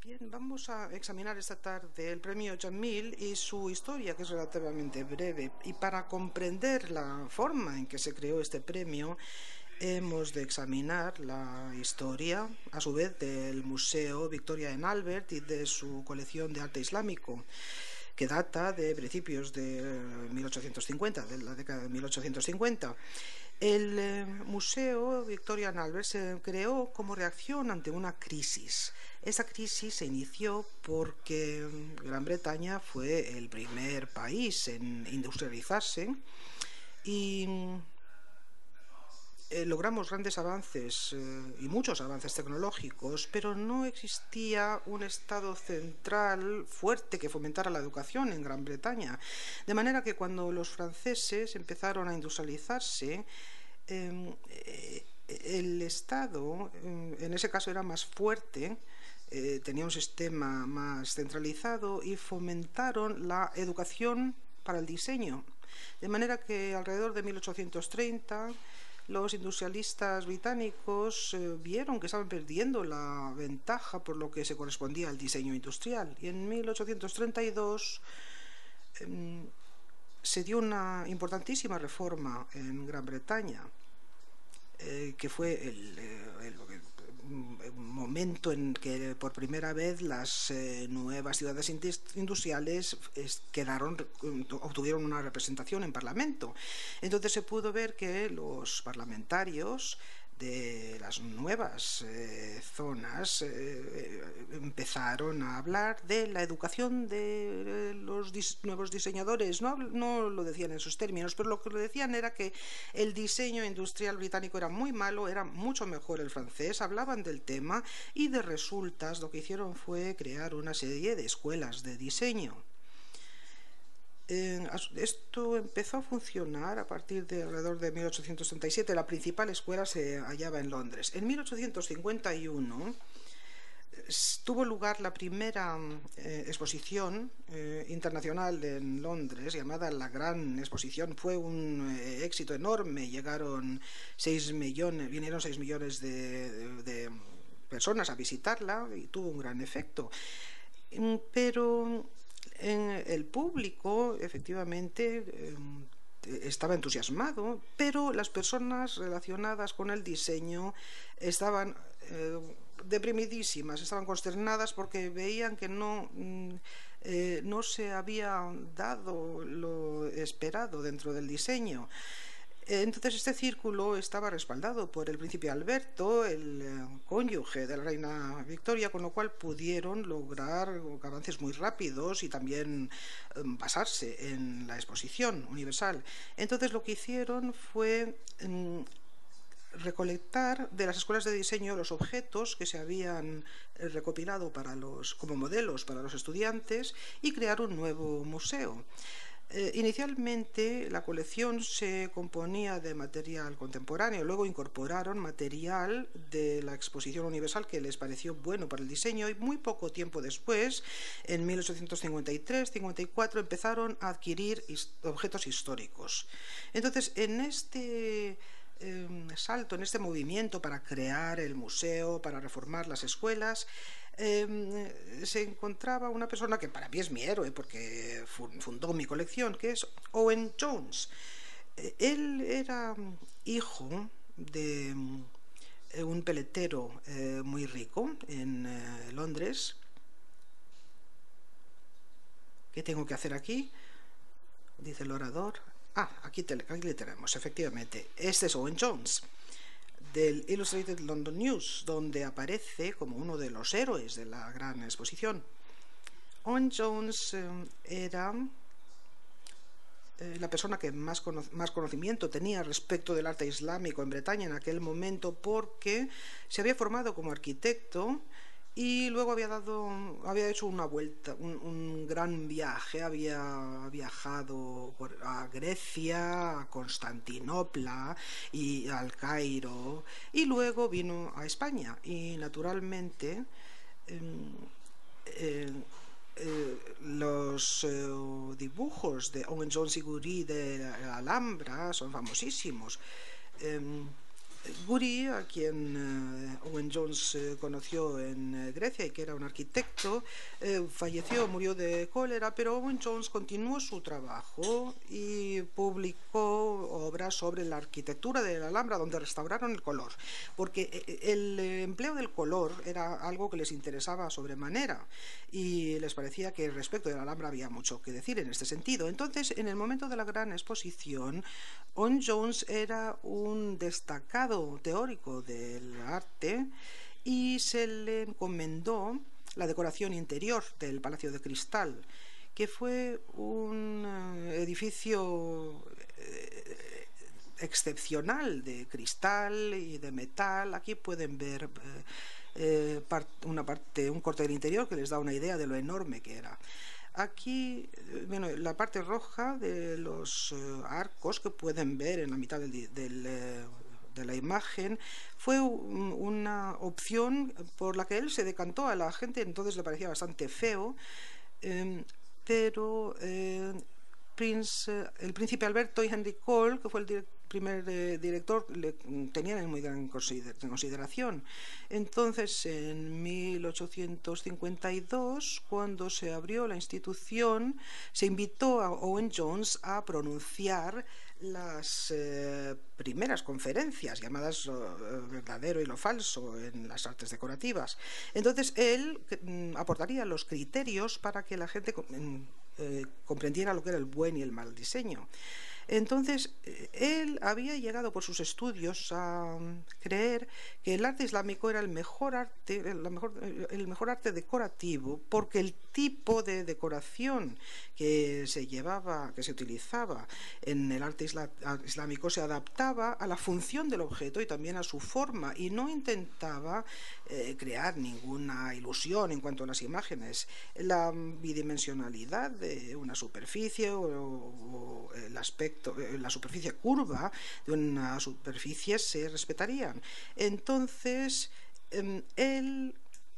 Bien, vamos a examinar esta tarde el premio Jamil y su historia, que es relativamente breve. Y para comprender la forma en que se creó este premio, hemos de examinar la historia, a su vez, del Museo Victoria en Albert y de su colección de arte islámico, que data de principios de 1850, de la década de 1850. El Museo Victoria and Albert se creó como reacción ante una crisis. Esa crisis se inició porque Gran Bretaña fue el primer país en industrializarse y logramos grandes avances y muchos avances tecnológicos, pero no existía un Estado central fuerte que fomentara la educación en Gran Bretaña. De manera que cuando los franceses empezaron a industrializarse, el Estado, en ese caso, era más fuerte, tenía un sistema más centralizado y fomentaron la educación para el diseño. De manera que alrededor de 1830 los industrialistas británicos vieron que estaban perdiendo la ventaja por lo que se correspondía al diseño industrial. Y en 1832 se dio una importantísima reforma en Gran Bretaña, que fue el momento en que por primera vez las nuevas ciudades industriales obtuvieron una representación en Parlamento. Entonces se pudo ver que los parlamentarios de las nuevas zonas empezaron a hablar de la educación de los nuevos diseñadores. No lo decían en esos términos, pero lo que lo decían era que el diseño industrial británico era muy malo, era mucho mejor el francés. Hablaban del tema y de resultas lo que hicieron fue crear una serie de escuelas de diseño. Esto empezó a funcionar a partir de alrededor de 1837. La principal escuela se hallaba en Londres. En 1851 tuvo lugar la primera exposición internacional en Londres, llamada la Gran Exposición. Fue un éxito enorme. Vinieron 6 millones de personas a visitarla y tuvo un gran efecto. Pero el público efectivamente estaba entusiasmado, pero las personas relacionadas con el diseño estaban deprimidísimas, estaban consternadas porque veían que no se había dado lo esperado dentro del diseño. Entonces este círculo estaba respaldado por el príncipe Alberto, el cónyuge de la reina Victoria, con lo cual pudieron lograr avances muy rápidos y también basarse en la exposición universal. Entonces lo que hicieron fue recolectar de las escuelas de diseño los objetos que se habían recopilado como modelos para los estudiantes y crear un nuevo museo. Inicialmente la colección se componía de material contemporáneo, luego incorporaron material de la Exposición Universal que les pareció bueno para el diseño y muy poco tiempo después, en 1853-54, empezaron a adquirir objetos históricos. Entonces, en este salto, en este movimiento para crear el museo, para reformar las escuelas, se encontraba una persona que para mí es mi héroe porque fundó mi colección, que es Owen Jones. Él era hijo de un peletero muy rico en Londres. ¿Qué tengo que hacer aquí?, dice el orador. Aquí le tenemos, efectivamente. Este es Owen Jones, del Illustrated London News, donde aparece como uno de los héroes de la gran exposición. Owen Jones era la persona que más conocimiento tenía respecto del arte islámico en Bretaña en aquel momento, porque se había formado como arquitecto y luego había hecho una vuelta, un gran viaje. Había viajado a Grecia, a Constantinopla y al Cairo, y luego vino a España. Y naturalmente los dibujos de Owen Jones y Goury de la Alhambra son famosísimos. Guri, a quien Owen Jones conoció en Grecia y que era un arquitecto, murió de cólera, pero Owen Jones continuó su trabajo y publicó obras sobre la arquitectura de la Alhambra, donde restauraron el color, porque el empleo del color era algo que les interesaba sobremanera y les parecía que respecto de la Alhambra había mucho que decir en este sentido. Entonces, en el momento de la gran exposición, Owen Jones era un destacado teórico del arte y se le encomendó la decoración interior del Palacio de Cristal, que fue un edificio excepcional de cristal y de metal. Aquí pueden ver un corte del interior que les da una idea de lo enorme que era. Aquí, bueno, la parte roja de los arcos que pueden ver en la mitad de la imagen fue una opción por la que él se decantó. A la gente entonces le parecía bastante feo, pero el príncipe Alberto y Henry Cole, que fue el primer director, le tenían en muy gran consideración. Entonces, en 1852, cuando se abrió la institución, se invitó a Owen Jones a pronunciar las primeras conferencias llamadas lo verdadero y lo falso en las artes decorativas. Entonces él aportaría los criterios para que la gente comprendiera lo que era el buen y el mal diseño. Entonces, él había llegado por sus estudios a creer que el arte islámico era el mejor arte decorativo, porque el tipo de decoración que se utilizaba en el arte islámico se adaptaba a la función del objeto y también a su forma, y no intentaba crear ninguna ilusión en cuanto a las imágenes. La bidimensionalidad de una superficie o el aspecto, la superficie curva de una superficie se respetarían. Entonces, él,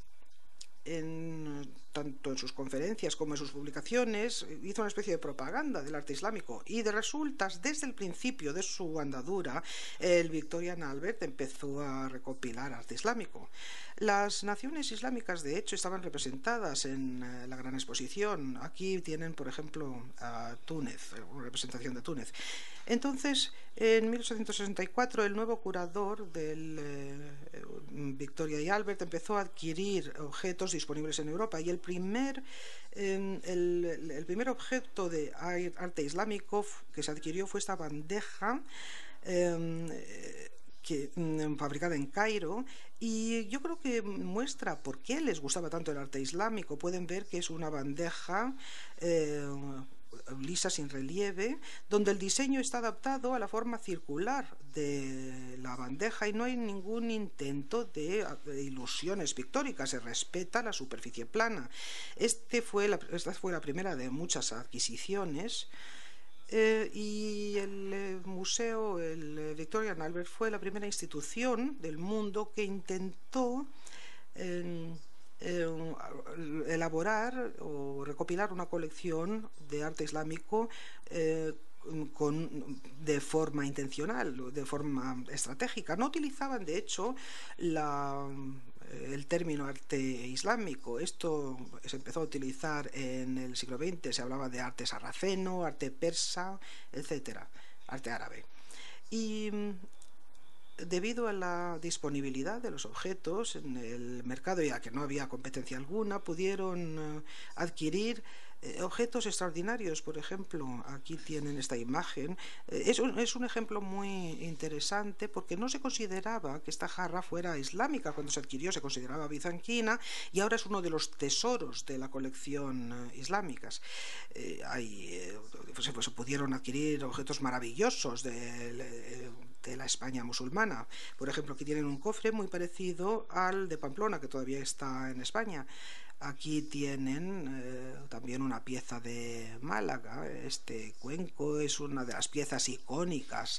tanto en sus conferencias como en sus publicaciones, hizo una especie de propaganda del arte islámico, y de resultas, desde el principio de su andadura, el Victorian Albert empezó a recopilar arte islámico. Las naciones islámicas, de hecho, estaban representadas en la gran exposición. Aquí tienen, por ejemplo, a Túnez, una representación de Túnez. Entonces, en 1864, el nuevo curador del Victoria y Albert empezó a adquirir objetos disponibles en Europa, y el primer objeto de arte islámico que se adquirió fue esta bandeja fabricada en Cairo, y yo creo que muestra por qué les gustaba tanto el arte islámico. Pueden ver que es una bandeja lisa, sin relieve, donde el diseño está adaptado a la forma circular de la bandeja y no hay ningún intento de ilusiones pictóricas, se respeta la superficie plana. Esta fue la primera de muchas adquisiciones. Y el museo, el Victorian Albert, fue la primera institución del mundo que intentó elaborar o recopilar una colección de arte islámico de forma intencional, de forma estratégica. No utilizaban, de hecho, el término arte islámico. Esto se empezó a utilizar en el siglo XX. Se hablaba de arte sarraceno, arte persa, etcétera, arte árabe. Y debido a la disponibilidad de los objetos en el mercado y a que no había competencia alguna, pudieron adquirir objetos extraordinarios. Por ejemplo, aquí tienen esta imagen. Es un ejemplo muy interesante, porque no se consideraba que esta jarra fuera islámica cuando se adquirió, se consideraba bizantina, y ahora es uno de los tesoros de la colección islámicas. Se pudieron adquirir objetos maravillosos de la España musulmana. Por ejemplo, aquí tienen un cofre muy parecido al de Pamplona, que todavía está en España. Aquí tienen también una pieza de Málaga. Este cuenco es una de las piezas icónicas.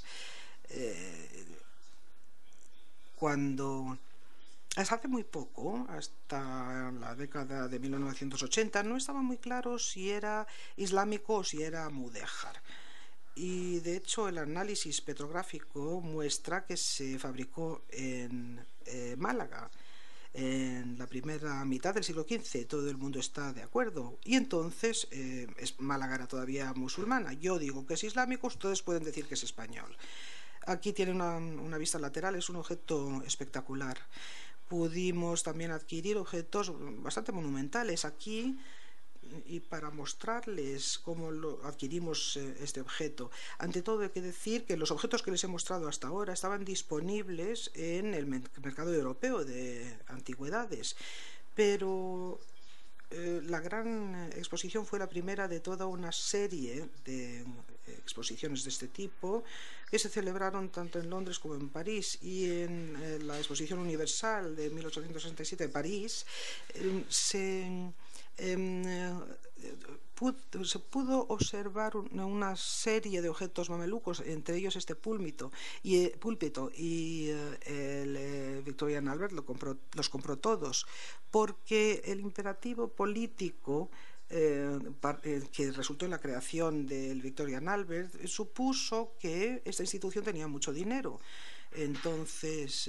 Hasta hace muy poco, hasta la década de 1980, no estaba muy claro si era islámico o si era mudéjar. y de hecho el análisis petrográfico muestra que se fabricó en Málaga en la primera mitad del siglo XV. Todo el mundo está de acuerdo. Y entonces Málaga era todavía musulmana. Yo digo que es islámico, ustedes pueden decir que es español. Aquí tiene una vista lateral, es un objeto espectacular. Pudimos también adquirir objetos bastante monumentales aquí, y para mostrarles cómo adquirimos este objeto. Ante todo hay que decir que los objetos que les he mostrado hasta ahora estaban disponibles en el mercado europeo de antigüedades, pero la gran exposición fue la primera de toda una serie de exposiciones de este tipo que se celebraron tanto en Londres como en París, y en la Exposición Universal de 1867 en París se pudo observar una serie de objetos mamelucos, entre ellos este púlpito, y el Victorian Albert los compró todos, porque el imperativo político que resultó en la creación del Victorian Albert supuso que esta institución tenía mucho dinero. Entonces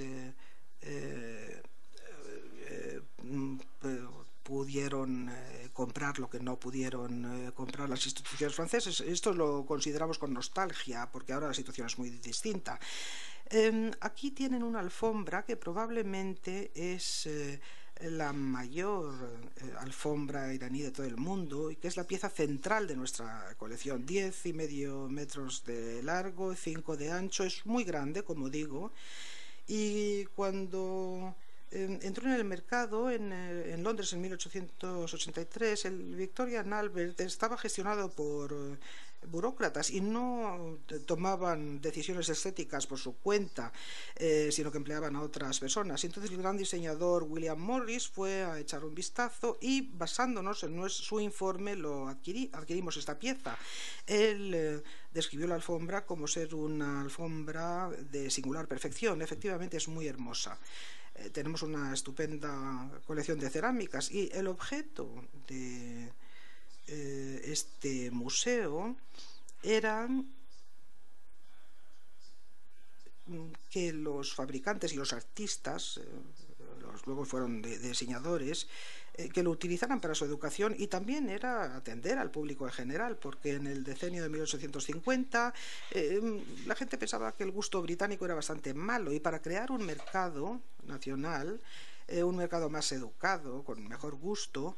pudieron comprar lo que no pudieron comprar las instituciones francesas. Esto lo consideramos con nostalgia, porque ahora la situación es muy distinta. Aquí tienen una alfombra que probablemente es la mayor alfombra iraní de todo el mundo, y que es la pieza central de nuestra colección. 10,5 metros de largo, 5 de ancho, es muy grande, como digo, y cuando entró en el mercado en Londres en 1883, el Victorian Albert estaba gestionado por burócratas y no tomaban decisiones estéticas por su cuenta, sino que empleaban a otras personas. Y entonces el gran diseñador William Morris fue a echar un vistazo y, basándonos en su informe, adquirimos esta pieza. Él describió la alfombra como ser una alfombra de singular perfección. Efectivamente es muy hermosa. Tenemos una estupenda colección de cerámicas, y el objeto de este museo era que los fabricantes y los artistas, luego fueron diseñadores, que lo utilizaran para su educación, y también era atender al público en general, porque en el decenio de 1850 la gente pensaba que el gusto británico era bastante malo, y para crear un mercado nacional, un mercado más educado, con mejor gusto,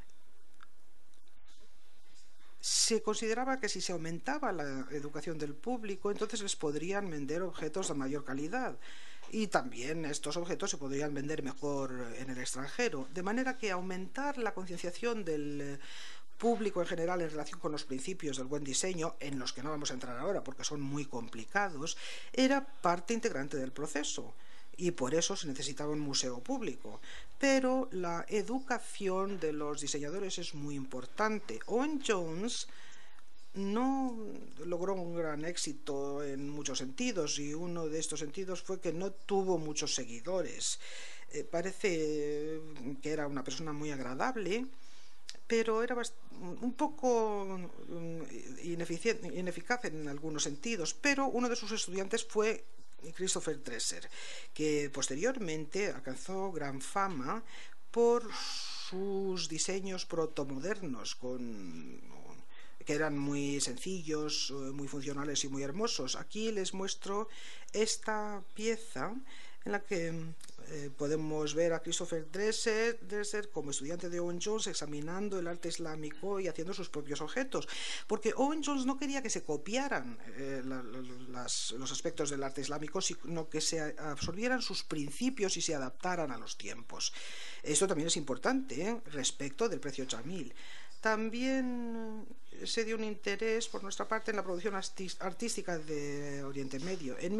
se consideraba que si se aumentaba la educación del público, entonces les podrían vender objetos de mayor calidad, y también estos objetos se podrían vender mejor en el extranjero, de manera que aumentar la concienciación del público en general en relación con los principios del buen diseño, en los que no vamos a entrar ahora porque son muy complicados, era parte integrante del proceso, y por eso se necesitaba un museo público. Pero la educación de los diseñadores es muy importante. Owen Jones no logró un gran éxito en muchos sentidos, y uno de estos sentidos fue que no tuvo muchos seguidores. Parece que era una persona muy agradable, pero era un poco ineficaz en algunos sentidos. Pero uno de sus estudiantes fue Christopher Dresser, que posteriormente alcanzó gran fama por sus diseños protomodernos, que eran muy sencillos, muy funcionales y muy hermosos. Aquí les muestro esta pieza en la que podemos ver a Christopher Dresser como estudiante de Owen Jones examinando el arte islámico y haciendo sus propios objetos, porque Owen Jones no quería que se copiaran los aspectos del arte islámico, sino que se absorbieran sus principios y se adaptaran a los tiempos. Esto también es importante respecto del precio chamil. También se dio un interés por nuestra parte en la producción artística de Oriente Medio. En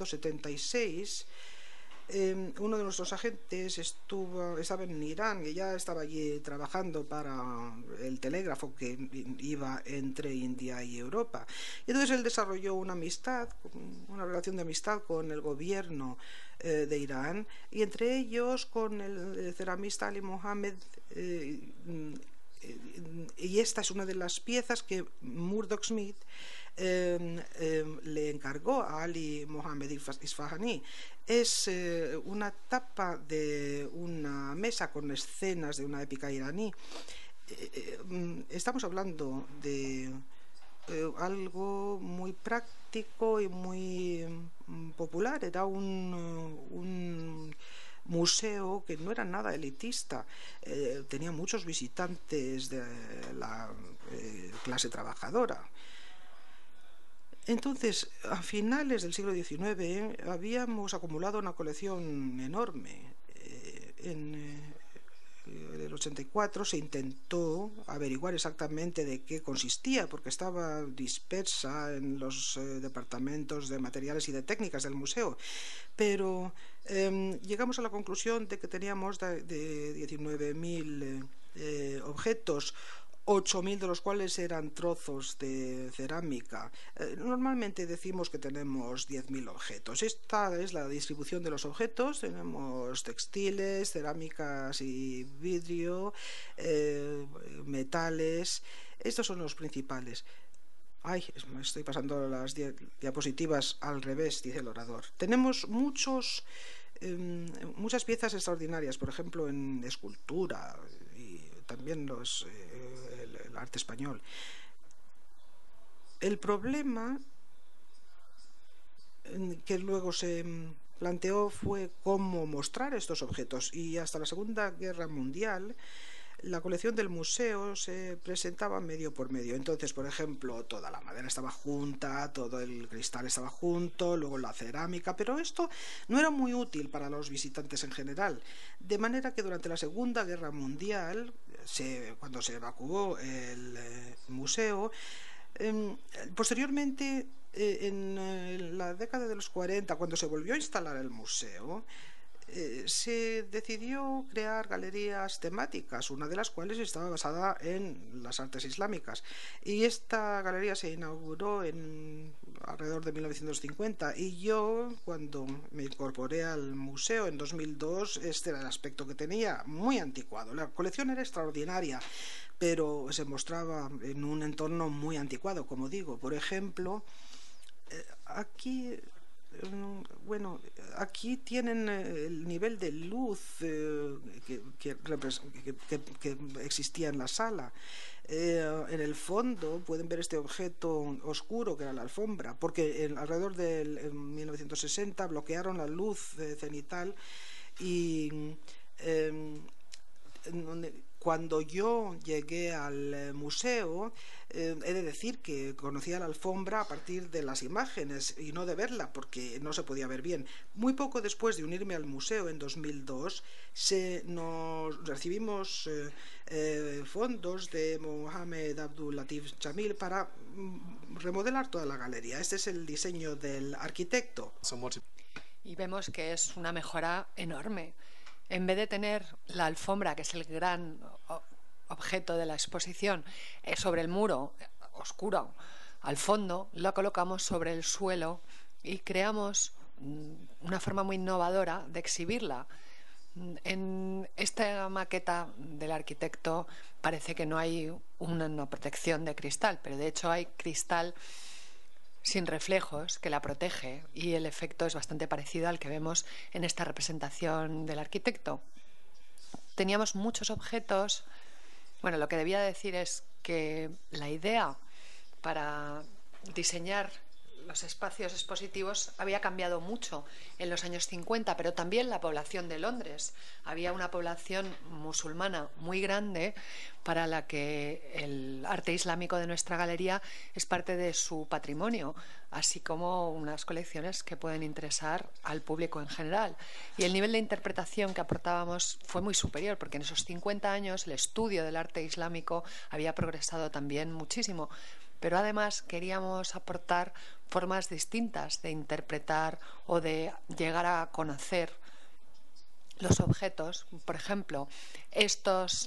1876 uno de nuestros agentes estaba en Irán, y ya estaba allí trabajando para el telégrafo que iba entre India y Europa. Y entonces él desarrolló una relación de amistad con el gobierno de Irán, y entre ellos con el ceramista Ali Mohammed. Y esta es una de las piezas que Murdoch Smith le encargó a Ali Mohammed Isfahani. Es una tapa de una mesa con escenas de una épica iraní. Estamos hablando de algo muy práctico y muy popular. Era un museo que no era nada elitista, tenía muchos visitantes de la clase trabajadora. Entonces, a finales del siglo XIX habíamos acumulado una colección enorme. En el 84 se intentó averiguar exactamente de qué consistía, porque estaba dispersa en los departamentos de materiales y de técnicas del museo, pero llegamos a la conclusión de que teníamos de 19.000 objetos, 8.000 de los cuales eran trozos de cerámica. Normalmente decimos que tenemos 10.000 objetos. Esta es la distribución de los objetos. Tenemos textiles, cerámicas y vidrio, metales. Estos son los principales. Ay, me estoy pasando las diapositivas al revés, dice el orador. Tenemos muchas piezas extraordinarias, por ejemplo, en escultura y también el arte español. El problema que luego se planteó fue cómo mostrar estos objetos, y hasta la Segunda Guerra Mundial la colección del museo se presentaba medio por medio. Entonces, por ejemplo, toda la madera estaba junta, todo el cristal estaba junto, luego la cerámica, pero esto no era muy útil para los visitantes en general. De manera que durante la Segunda Guerra Mundial, cuando se evacuó el museo, posteriormente, en la década de los 40, cuando se volvió a instalar el museo, se decidió crear galerías temáticas, una de las cuales estaba basada en las artes islámicas. Y esta galería se inauguró alrededor de 1950. Y yo, cuando me incorporé al museo en 2002, este era el aspecto que tenía, muy anticuado. La colección era extraordinaria, pero se mostraba en un entorno muy anticuado, como digo. Por ejemplo, aquí... Bueno, aquí tienen el nivel de luz que existía en la sala. En el fondo pueden ver este objeto oscuro que era la alfombra, porque alrededor del 1960 bloquearon la luz cenital y cuando yo llegué al museo, he de decir que conocía la alfombra a partir de las imágenes y no de verla, porque no se podía ver bien. Muy poco después de unirme al museo en 2002, nos recibimos fondos de Mohamed Abdul Latif Jamil para remodelar toda la galería. Este es el diseño del arquitecto. Y vemos que es una mejora enorme. En vez de tener la alfombra, que es el gran objeto de la exposición, sobre el muro oscuro al fondo, la colocamos sobre el suelo y creamos una forma muy innovadora de exhibirla. En esta maqueta del arquitecto parece que no hay una protección de cristal, pero de hecho hay cristal sin reflejos que la protege, y el efecto es bastante parecido al que vemos en esta representación del arquitecto. Teníamos muchos objetos. Bueno, lo que debía decir es que la idea para diseñar los espacios expositivos había cambiado mucho en los años 50, pero también la población de Londres. Había una población musulmana muy grande para la que el arte islámico de nuestra galería es parte de su patrimonio, así como unas colecciones que pueden interesar al público en general. Y el nivel de interpretación que aportábamos fue muy superior, porque en esos 50 años el estudio del arte islámico había progresado también muchísimo. Pero además queríamos aportar formas distintas de interpretar o de llegar a conocer los objetos. Por ejemplo, estos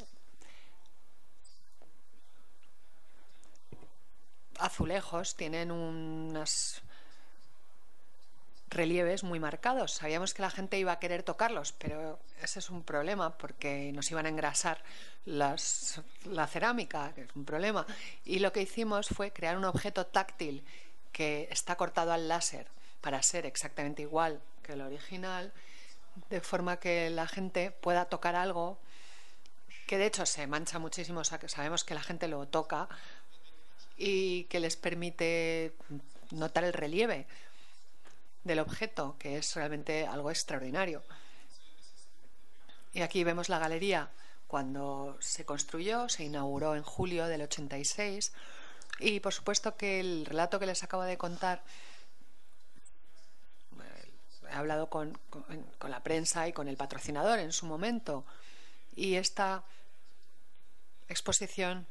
azulejos tienen unas relieves muy marcados. Sabíamos que la gente iba a querer tocarlos, pero ese es un problema porque nos iban a engrasar la cerámica, que es un problema. Y lo que hicimos fue crear un objeto táctil que está cortado al láser para ser exactamente igual que el original, de forma que la gente pueda tocar algo que de hecho se mancha muchísimo, o sea que sabemos que la gente lo toca y que les permite notar el relieve del objeto, que es realmente algo extraordinario. Y aquí vemos la galería cuando se construyó, se inauguró en julio del 86, y por supuesto que el relato que les acabo de contar, he hablado con la prensa y con el patrocinador en su momento, y esta exposición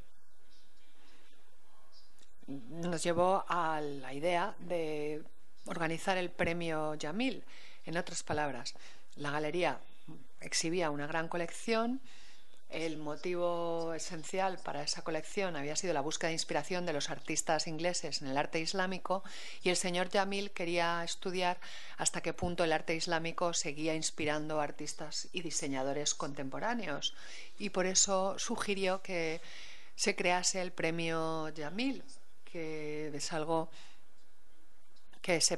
nos llevó a la idea de organizar el premio Yamil. En otras palabras, la galería exhibía una gran colección. El motivo esencial para esa colección había sido la búsqueda de inspiración de los artistas ingleses en el arte islámico, y el señor Yamil quería estudiar hasta qué punto el arte islámico seguía inspirando a artistas y diseñadores contemporáneos, y por eso sugirió que se crease el premio Yamil, que es algo que se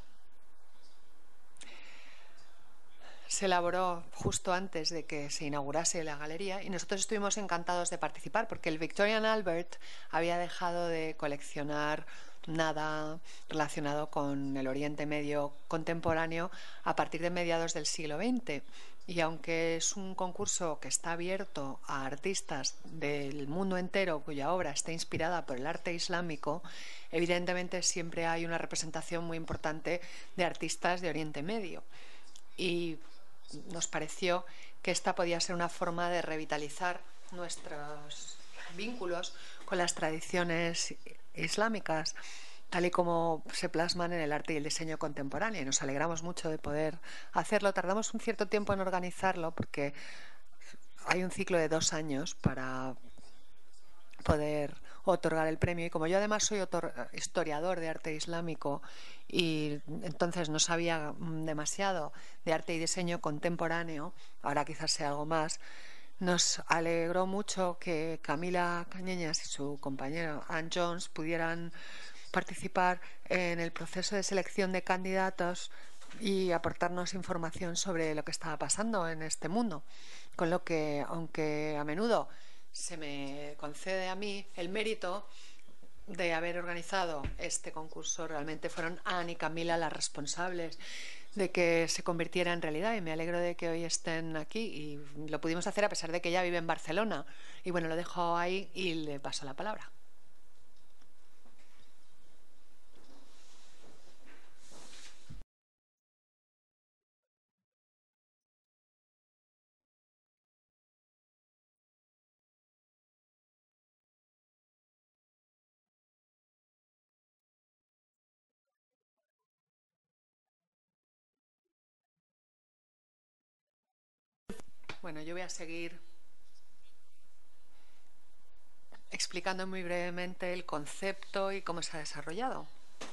elaboró justo antes de que se inaugurase la galería, y nosotros estuvimos encantados de participar porque el Victorian Albert había dejado de coleccionar nada relacionado con el Oriente Medio contemporáneo a partir de mediados del siglo XX. Y aunque es un concurso que está abierto a artistas del mundo entero cuya obra esté inspirada por el arte islámico, evidentemente siempre hay una representación muy importante de artistas de Oriente Medio. Y nos pareció que esta podía ser una forma de revitalizar nuestros vínculos con las tradiciones islámicas, tal y como se plasman en el arte y el diseño contemporáneo. Y nos alegramos mucho de poder hacerlo. Tardamos un cierto tiempo en organizarlo porque hay un ciclo de 2 años para poder otorgar el premio, y como yo además soy historiador de arte islámico y entonces no sabía demasiado de arte y diseño contemporáneo, ahora quizás sea algo más, nos alegró mucho que Camila Cañeñas y su compañero Ann Jones pudieran participar en el proceso de selección de candidatos y aportarnos información sobre lo que estaba pasando en este mundo, con lo que, aunque a menudo se me concede a mí el mérito de haber organizado este concurso, realmente fueron Anne y Camila las responsables de que se convirtiera en realidad, y me alegro de que hoy estén aquí, y lo pudimos hacer a pesar de que ella vive en Barcelona. Y bueno, lo dejo ahí y le paso la palabra. Bueno, yo voy a seguir explicando muy brevemente el concepto y cómo se ha desarrollado.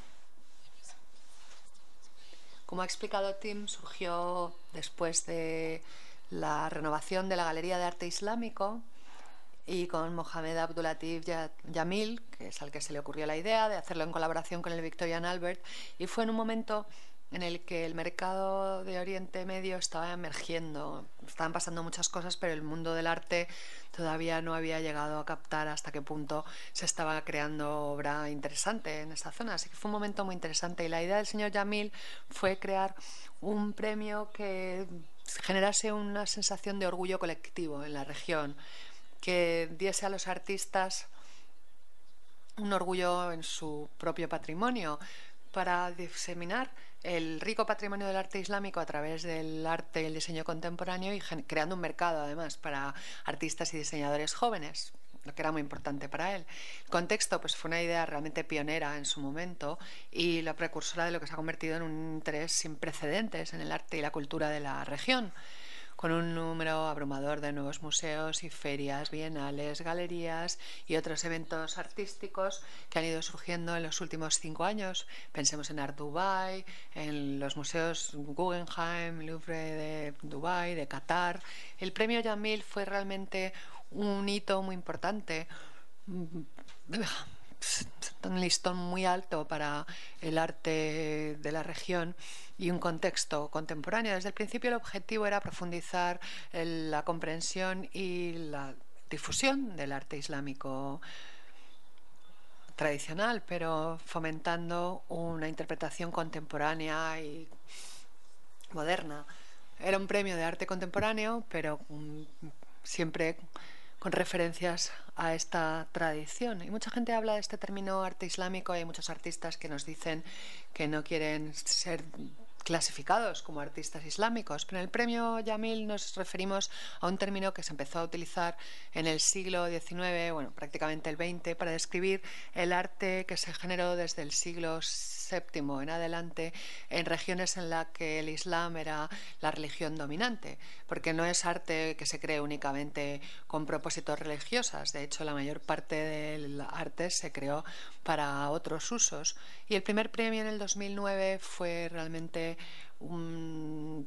Como ha explicado Tim, surgió después de la renovación de la Galería de Arte Islámico, y con Mohamed Abdulatif Yamil, que es al que se le ocurrió la idea de hacerlo en colaboración con el Victorian Albert, y fue en un momento en el que el mercado de Oriente Medio estaba emergiendo, estaban pasando muchas cosas, pero el mundo del arte todavía no había llegado a captar hasta qué punto se estaba creando obra interesante en esa zona. Así que fue un momento muy interesante, y la idea del señor Yamil fue crear un premio que generase una sensación de orgullo colectivo en la región, que diese a los artistas un orgullo en su propio patrimonio, para diseminar el rico patrimonio del arte islámico a través del arte y el diseño contemporáneo, y creando un mercado además para artistas y diseñadores jóvenes, lo que era muy importante para él. El contexto pues fue una idea realmente pionera en su momento y la precursora de lo que se ha convertido en un interés sin precedentes en el arte y la cultura de la región. con un número abrumador de nuevos museos y ferias, bienales, galerías y otros eventos artísticos que han ido surgiendo en los últimos 5 años. Pensemos en Art Dubai, en los museos Guggenheim, Louvre de Dubai, de Qatar. El premio Jamil fue realmente un hito muy importante, un listón muy alto para el arte de la región y un contexto contemporáneo. Desde el principio el objetivo era profundizar en la comprensión y la difusión del arte islámico tradicional, pero fomentando una interpretación contemporánea y moderna. Era un premio de arte contemporáneo, pero siempre con referencias a esta tradición. Y mucha gente habla de este término arte islámico y hay muchos artistas que nos dicen que no quieren ser clasificados como artistas islámicos, pero en el premio Jamil nos referimos a un término que se empezó a utilizar en el siglo XIX, bueno, prácticamente el XX, para describir el arte que se generó desde el siglo VII en adelante en regiones en las que el Islam era la religión dominante, porque no es arte que se cree únicamente con propósitos religiosos. De hecho, la mayor parte del arte se creó para otros usos. Y el primer premio en el 2009 fue realmente una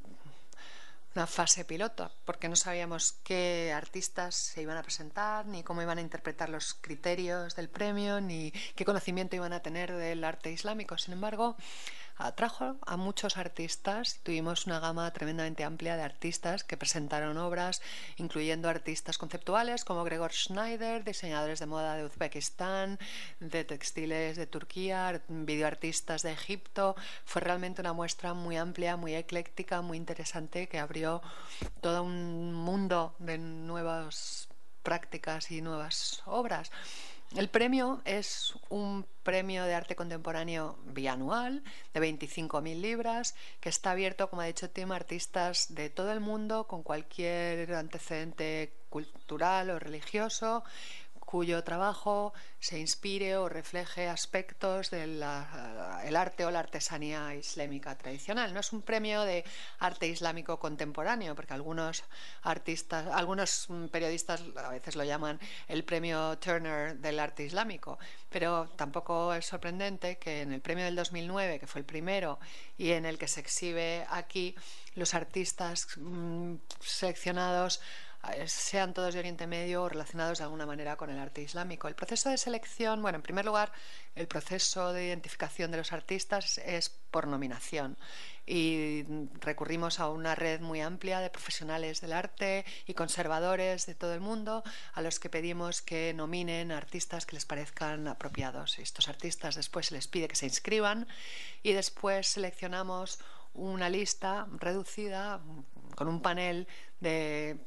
fase piloto, porque no sabíamos qué artistas se iban a presentar, ni cómo iban a interpretar los criterios del premio, ni qué conocimiento iban a tener del arte islámico. Sin embargo, atrajo a muchos artistas. Tuvimos una gama tremendamente amplia de artistas que presentaron obras, incluyendo artistas conceptuales como Gregor Schneider, diseñadores de moda de Uzbekistán, de textiles de Turquía, videoartistas de Egipto. Fue realmente una muestra muy amplia, muy ecléctica, muy interesante, que abrió todo un mundo de nuevas prácticas y nuevas obras. El premio es un premio de arte contemporáneo bianual de 25.000 libras que está abierto, como ha dicho Tim, a artistas de todo el mundo con cualquier antecedente cultural o religioso, cuyo trabajo se inspire o refleje aspectos del arte o la artesanía islámica tradicional. No es un premio de arte islámico contemporáneo, porque algunos artistas, algunos periodistas a veces lo llaman el premio Turner del arte islámico, pero tampoco es sorprendente que en el premio del 2009, que fue el primero y en el que se exhibe aquí, los artistas seleccionados sean todos de Oriente Medio o relacionados de alguna manera con el arte islámico. El proceso de selección, bueno, en primer lugar, el proceso de identificación de los artistas es por nominación y recurrimos a una red muy amplia de profesionales del arte y conservadores de todo el mundo a los que pedimos que nominen artistas que les parezcan apropiados. Estos artistas después se les pide que se inscriban y después seleccionamos una lista reducida con un panel de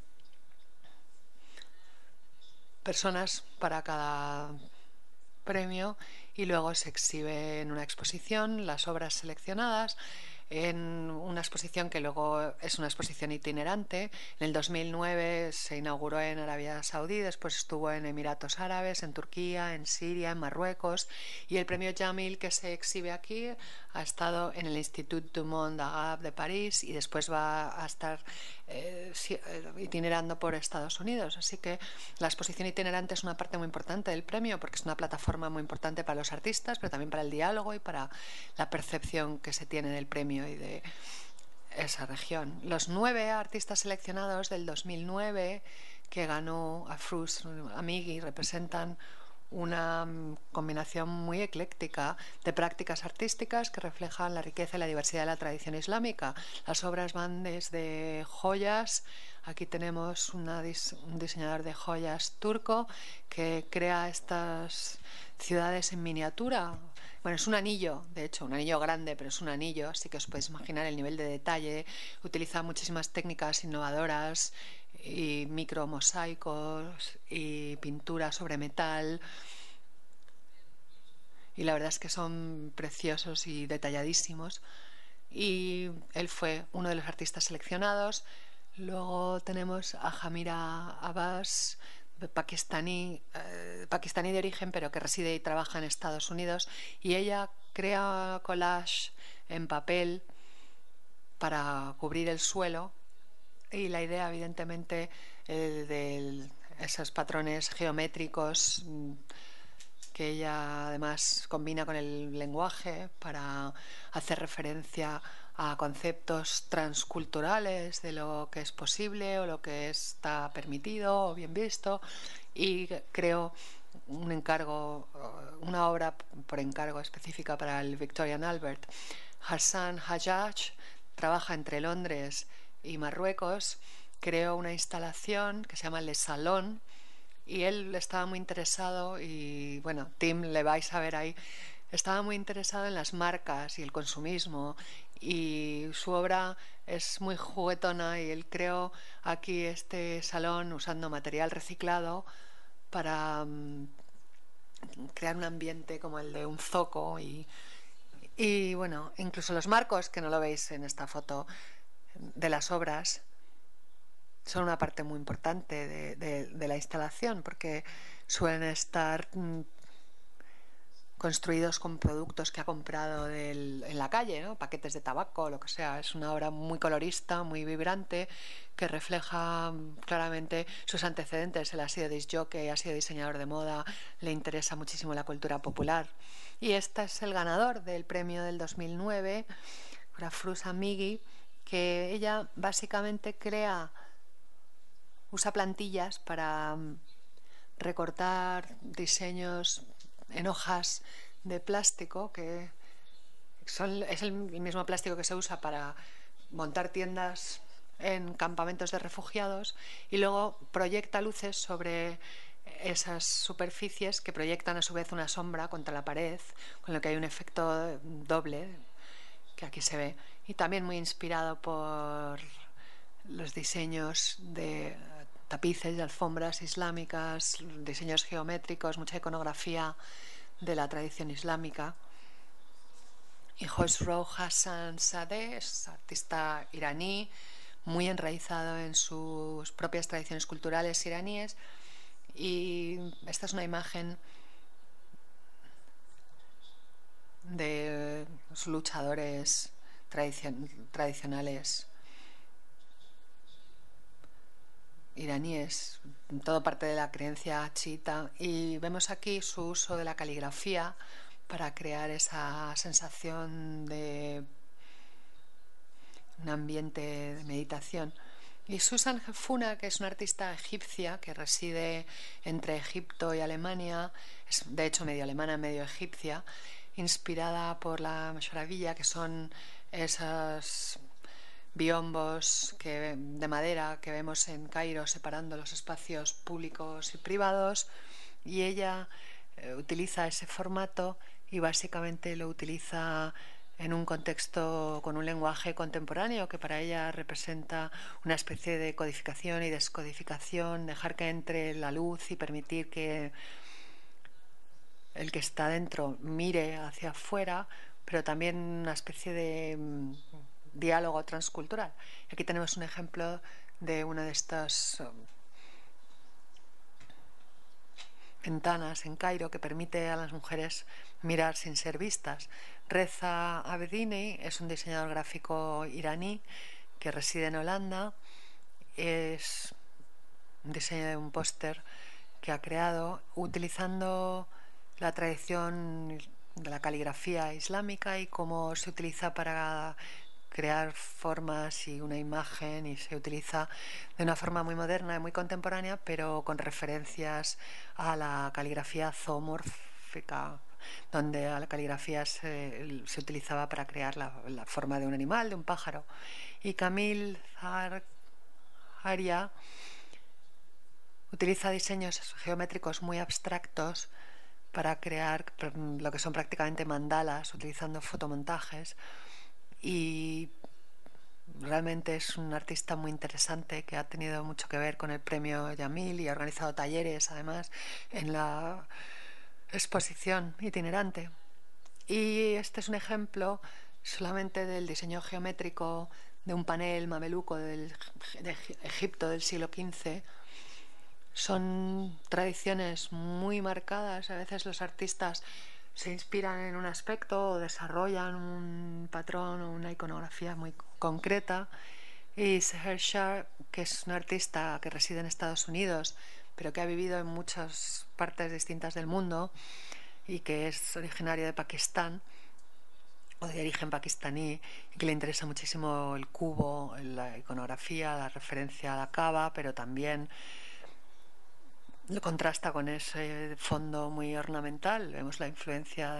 personas para cada premio y luego se exhibe en una exposición las obras seleccionadas en una exposición que luego es una exposición itinerante. En el 2009 se inauguró en Arabia Saudí, después estuvo en Emiratos Árabes, en Turquía, en Siria, en Marruecos, y el premio Jamil que se exhibe aquí ha estado en el Institut du Monde Arabe de París y después va a estar itinerando por Estados Unidos. Así que la exposición itinerante es una parte muy importante del premio porque es una plataforma muy importante para los artistas, pero también para el diálogo y para la percepción que se tiene del premio y de esa región. Los 9 artistas seleccionados del 2009 que ganó Afruz Amighi representan una combinación muy ecléctica de prácticas artísticas que reflejan la riqueza y la diversidad de la tradición islámica. Las obras van desde joyas. Aquí tenemos un diseñador de joyas turco que crea estas ciudades en miniatura. Bueno, es un anillo, de hecho, un anillo grande, pero es un anillo, así que os podéis imaginar el nivel de detalle. Utiliza muchísimas técnicas innovadoras y micromosaicos y pintura sobre metal. Y la verdad es que son preciosos y detalladísimos. Y él fue uno de los artistas seleccionados. Luego tenemos a Jamira Abbas, pakistaní de origen, pero que reside y trabaja en Estados Unidos. Y ella crea collage en papel para cubrir el suelo Y la idea, evidentemente, de esos patrones geométricos que ella además combina con el lenguaje para hacer referencia a conceptos transculturales de lo que es posible o lo que está permitido o bien visto, y creo un encargo, una obra por encargo específica para el Victorian Albert. Hassan Hajjaj trabaja entre Londres y Marruecos, creó una instalación que se llama Le Salon, y él estaba muy interesado, y bueno, Tim le vais a ver ahí, estaba muy interesado en las marcas y el consumismo, y su obra es muy juguetona, y él creó aquí este salón usando material reciclado para crear un ambiente como el de un zoco, y bueno, incluso los marcos, que no lo veis en esta foto, de las obras son una parte muy importante de la instalación, porque suelen estar construidos con productos que ha comprado en la calle, ¿no? Paquetes de tabaco, lo que sea. Es una obra muy colorista, muy vibrante, que refleja claramente sus antecedentes. Él ha sido disc jockey, ha sido diseñador de moda, le interesa muchísimo la cultura popular. Y este es el ganador del premio del 2009, Frus Amighi, que ella básicamente usa plantillas para recortar diseños en hojas de plástico, que es el mismo plástico que se usa para montar tiendas en campamentos de refugiados, y luego proyecta luces sobre esas superficies que proyectan a su vez una sombra contra la pared, con lo que hay un efecto doble que aquí se ve, y también muy inspirado por los diseños de tapices de alfombras islámicas, diseños geométricos, mucha iconografía de la tradición islámica. Y Khosrow Hassan Sadeh es artista iraní, muy enraizado en sus propias tradiciones culturales iraníes, y esta es una imagen de los luchadores tradicionales iraníes, todo parte de la creencia chiita, y vemos aquí su uso de la caligrafía para crear esa sensación de un ambiente de meditación. Y Susan Funa, que es una artista egipcia que reside entre Egipto y Alemania, es de hecho medio alemana, medio egipcia, inspirada por la Masharavilla, que son esos biombos de madera que vemos en Cairo separando los espacios públicos y privados, y ella utiliza ese formato y básicamente lo utiliza en un contexto con un lenguaje contemporáneo que para ella representa una especie de codificación y descodificación, dejar que entre la luz y permitir que el que está dentro mire hacia afuera, pero también una especie de diálogo transcultural. Aquí tenemos un ejemplo de una de estas ventanas en Cairo que permite a las mujeres mirar sin ser vistas. Reza Abedini es un diseñador gráfico iraní que reside en Holanda. Es un diseño de un póster que ha creado utilizando la tradición de la caligrafía islámica y cómo se utiliza para crear formas y una imagen, y se utiliza de una forma muy moderna y muy contemporánea, pero con referencias a la caligrafía zoomórfica, donde la caligrafía se utilizaba para crear la forma de un animal, de un pájaro. Y Camille Zaharia utiliza diseños geométricos muy abstractos para crear lo que son prácticamente mandalas, utilizando fotomontajes, y realmente es un artista muy interesante que ha tenido mucho que ver con el premio Yamil y ha organizado talleres además en la exposición itinerante. Y este es un ejemplo solamente del diseño geométrico de un panel mameluco de Egipto del siglo XV. Son tradiciones muy marcadas. A veces los artistas se inspiran en un aspecto o desarrollan un patrón o una iconografía muy concreta. Y Seher Shah que es una artista que reside en Estados Unidos, pero que ha vivido en muchas partes distintas del mundo y que es originaria de Pakistán o de origen pakistaní, y que le interesa muchísimo el cubo, la iconografía, la referencia a la cava, pero también lo contrasta con ese fondo muy ornamental. Vemos la influencia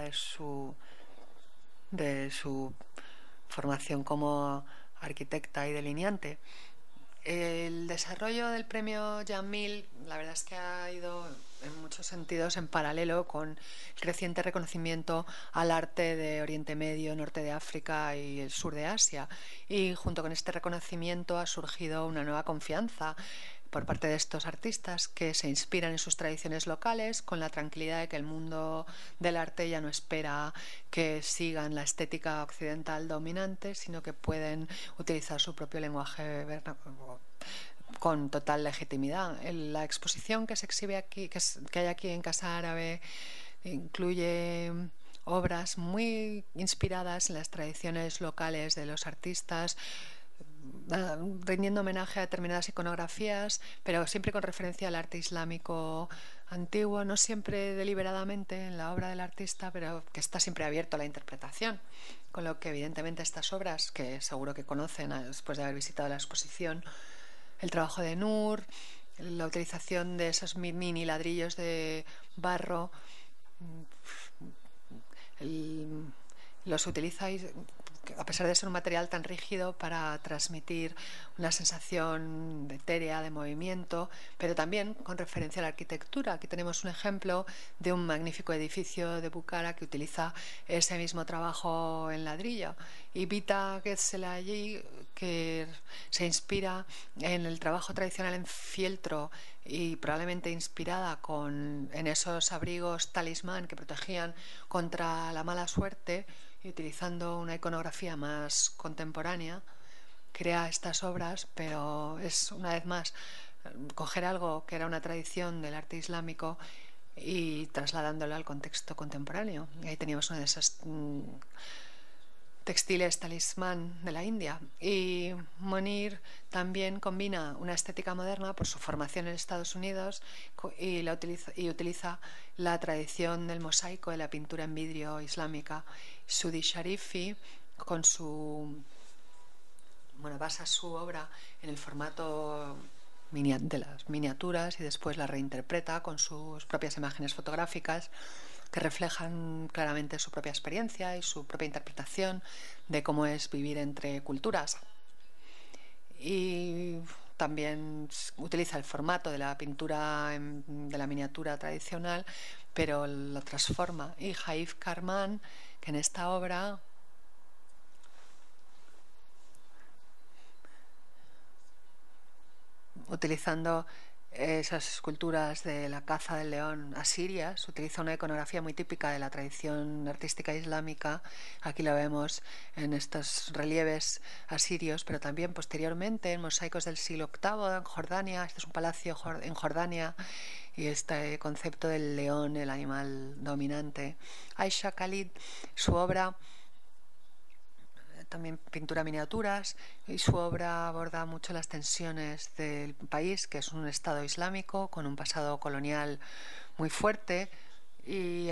de su formación como arquitecta y delineante. El desarrollo del premio Jamil, la verdad es que ha ido en muchos sentidos en paralelo con el creciente reconocimiento al arte de Oriente Medio, Norte de África y el sur de Asia. Y junto con este reconocimiento ha surgido una nueva confianza por parte de estos artistas que se inspiran en sus tradiciones locales con la tranquilidad de que el mundo del arte ya no espera que sigan la estética occidental dominante, sino que pueden utilizar su propio lenguaje con total legitimidad. La exposición que se exhibe aquí, que hay aquí en Casa Árabe, incluye obras muy inspiradas en las tradiciones locales de los artistas, rindiendo homenaje a determinadas iconografías, pero siempre con referencia al arte islámico antiguo, no siempre deliberadamente en la obra del artista, pero que está siempre abierto a la interpretación. Con lo que evidentemente estas obras, que seguro que conocen después de haber visitado la exposición, el trabajo de Nur, la utilización de esos mini ladrillos de barro, los utilizáis a pesar de ser un material tan rígido para transmitir una sensación etérea de movimiento, pero también con referencia a la arquitectura. Aquí tenemos un ejemplo de un magnífico edificio de Bukhara que utiliza ese mismo trabajo en ladrillo. Y Vita Ghezelali, que se inspira en el trabajo tradicional en fieltro y probablemente inspirada en esos abrigos talismán que protegían contra la mala suerte, y utilizando una iconografía más contemporánea, crea estas obras, pero es una vez más coger algo que era una tradición del arte islámico y trasladándolo al contexto contemporáneo. Y ahí teníamos una de esas textiles talismán de la India. Y Monir también combina una estética moderna por su formación en Estados Unidos y utiliza la tradición del mosaico, de la pintura en vidrio islámica. Sudi Sharifi, basa su obra en el formato de las miniaturas y después la reinterpreta con sus propias imágenes fotográficas que reflejan claramente su propia experiencia y su propia interpretación de cómo es vivir entre culturas. Y también utiliza el formato de la pintura de la miniatura tradicional, pero lo transforma. Y Haif Karman, que en esta obra utilizando esas esculturas de la caza del león asirias, utiliza una iconografía muy típica de la tradición artística islámica. Aquí lo vemos en estos relieves asirios, pero también posteriormente en mosaicos del siglo VIII en Jordania. Este es un palacio en Jordania, y este concepto del león, el animal dominante. Aisha Khalid, su obra, también pintura miniaturas, y su obra aborda mucho las tensiones del país, que es un estado islámico con un pasado colonial muy fuerte, y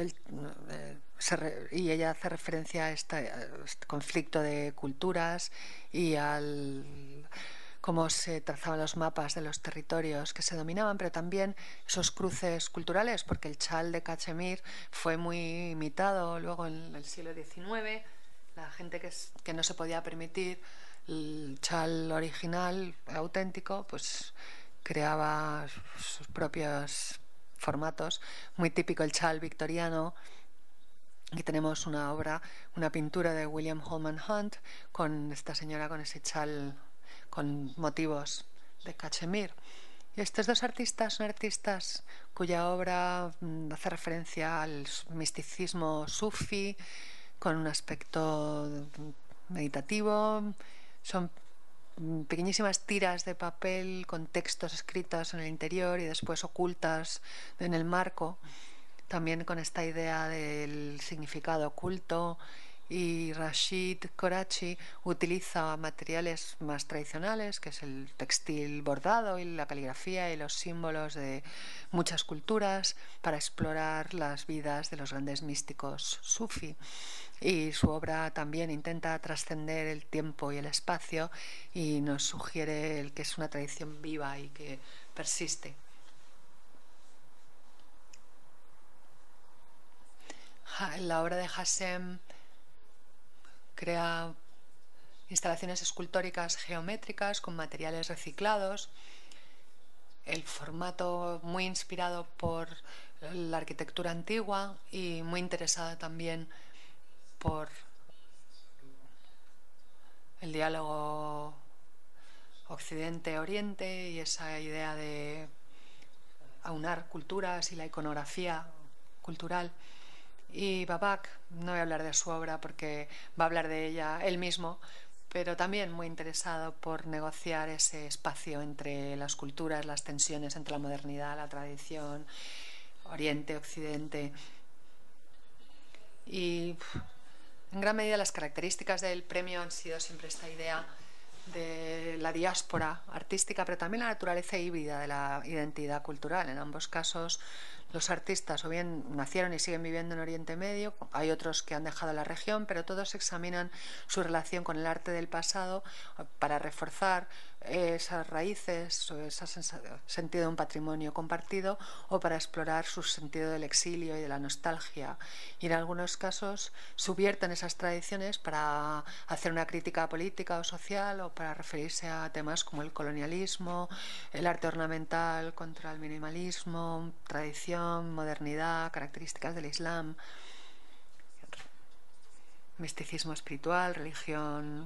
ella hace referencia a este conflicto de culturas y al cómo se trazaban los mapas de los territorios que se dominaban, pero también esos cruces culturales, porque el chal de Cachemir fue muy imitado luego en el siglo XIX. La gente que no se podía permitir el chal original, auténtico, pues creaba sus propios formatos. Muy típico el chal victoriano. Aquí tenemos una pintura de William Holman Hunt con esta señora con ese chal con motivos de cachemir. Y estos dos artistas son artistas cuya obra hace referencia al misticismo sufi, con un aspecto meditativo. Son pequeñísimas tiras de papel con textos escritos en el interior y después ocultas en el marco, también con esta idea del significado oculto y Rashid Korachi utiliza materiales más tradicionales, que es el textil bordado y la caligrafía y los símbolos de muchas culturas, para explorar las vidas de los grandes místicos sufi. Y su obra también intenta trascender el tiempo y el espacio y nos sugiere el que es una tradición viva y que persiste. La obra de Hassem crea instalaciones escultóricas geométricas con materiales reciclados, el formato muy inspirado por la arquitectura antigua y muy interesada también por el diálogo Occidente-Oriente y esa idea de aunar culturas y la iconografía cultural. Y Babak, no voy a hablar de su obra porque va a hablar de ella él mismo, pero también muy interesado por negociar ese espacio entre las culturas, las tensiones entre la modernidad, la tradición, Oriente, Occidente. Y en gran medida las características del premio han sido siempre esta idea de la diáspora artística, pero también la naturaleza híbrida de la identidad cultural. En ambos casos, los artistas o bien nacieron y siguen viviendo en Oriente Medio, hay otros que han dejado la región, pero todos examinan su relación con el arte del pasado para reforzar esas raíces o ese sentido de un patrimonio compartido, o para explorar su sentido del exilio y de la nostalgia. Y en algunos casos subvierten esas tradiciones para hacer una crítica política o social, o para referirse a temas como el colonialismo, el arte ornamental contra el minimalismo, tradición, modernidad, características del Islam, misticismo espiritual, religión.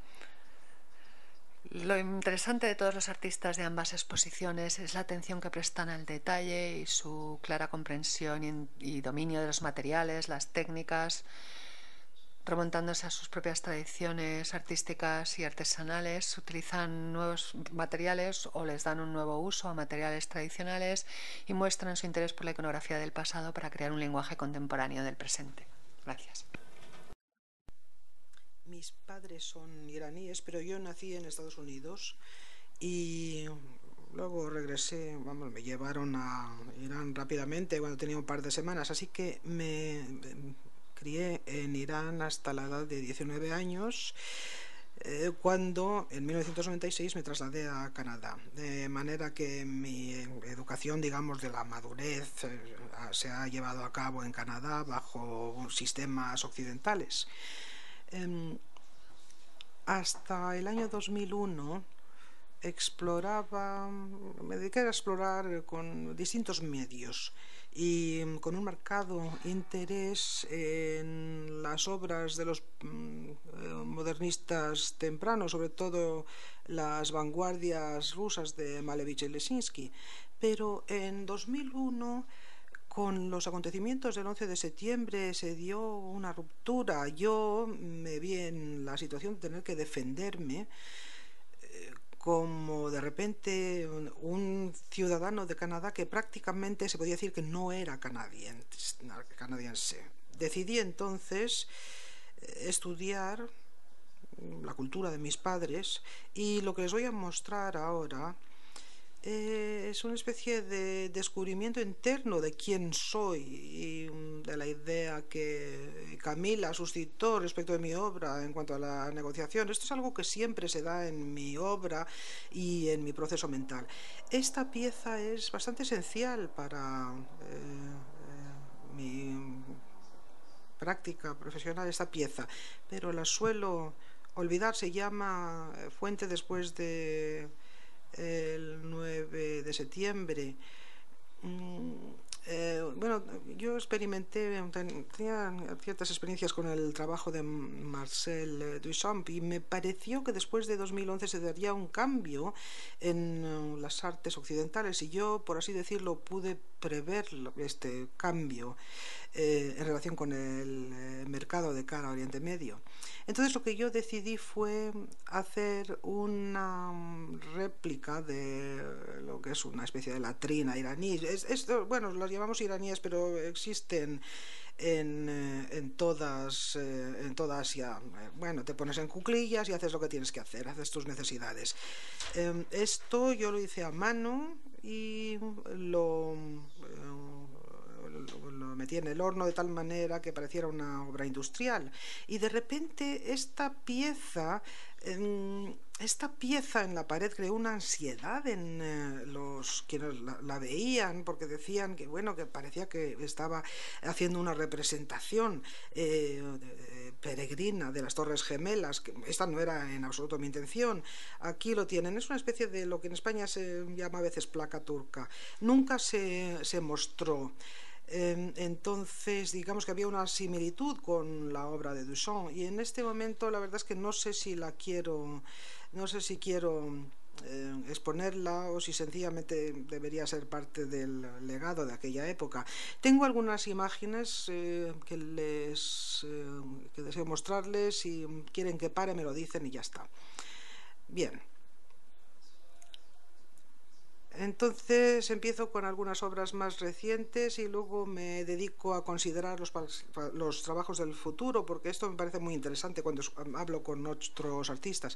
Lo interesante de todos los artistas de ambas exposiciones es la atención que prestan al detalle y su clara comprensión y dominio de los materiales, las técnicas, remontándose a sus propias tradiciones artísticas y artesanales. Utilizan nuevos materiales o les dan un nuevo uso a materiales tradicionales y muestran su interés por la iconografía del pasado para crear un lenguaje contemporáneo del presente. Gracias. Mis padres son iraníes, pero yo nací en Estados Unidos y luego regresé, vamos, me llevaron a Irán rápidamente cuando tenía un par de semanas, así que me crié en Irán hasta la edad de 19 años, cuando en 1996 me trasladé a Canadá, de manera que mi educación, digamos, de la madurez se ha llevado a cabo en Canadá bajo sistemas occidentales. Hasta el año 2001 me dediqué a explorar con distintos medios y con un marcado interés en las obras de los modernistas tempranos, sobre todo las vanguardias rusas de Malevich y Lesinsky. Pero en 2001, con los acontecimientos del 11 de septiembre, se dio una ruptura. Yo me vi en la situación de tener que defenderme como de repente un ciudadano de Canadá que prácticamente se podía decir que no era canadiense. Decidí entonces estudiar la cultura de mis padres, y lo que les voy a mostrar ahora es una especie de descubrimiento interno de quién soy y de la idea que Camila suscitó respecto de mi obra en cuanto a la negociación. Esto es algo que siempre se da en mi obra y en mi proceso mental. Esta pieza es bastante esencial para mi práctica profesional, esta pieza, pero la suelo olvidar. Se llama Fuente después de el 9 de septiembre. Bueno, yo tenía ciertas experiencias con el trabajo de Marcel Duchamp, y me pareció que después de 2011 se daría un cambio en las artes occidentales, y yo, por así decirlo, pude prever este cambio. en relación con el mercado de cara a Oriente Medio. Entonces lo que yo decidí fue hacer una réplica de lo que es una especie de latrina iraní. Bueno, las llamamos iraníes, pero existen en toda Asia. Bueno, te pones en cuclillas y haces lo que tienes que hacer, haces tus necesidades. Esto yo lo hice a mano y lo metí en el horno de tal manera que pareciera una obra industrial. Y de repente esta pieza en la pared creó una ansiedad en los quienes la veían, porque decían que, bueno, que parecía que estaba haciendo una representación peregrina de las Torres Gemelas, que esta no era en absoluto mi intención. Aquí lo tienen, es una especie de lo que en España se llama a veces placa turca. Nunca se mostró. Entonces, digamos que había una similitud con la obra de Duchamp, y en este momento la verdad es que no sé si quiero exponerla o si sencillamente debería ser parte del legado de aquella época. Tengo algunas imágenes que deseo mostrarles. Si quieren que pare me lo dicen y ya está. Bien. Entonces empiezo con algunas obras más recientes y luego me dedico a considerar los trabajos del futuro, porque esto me parece muy interesante cuando hablo con otros artistas.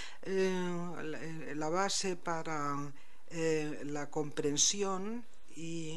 La base para la comprensión y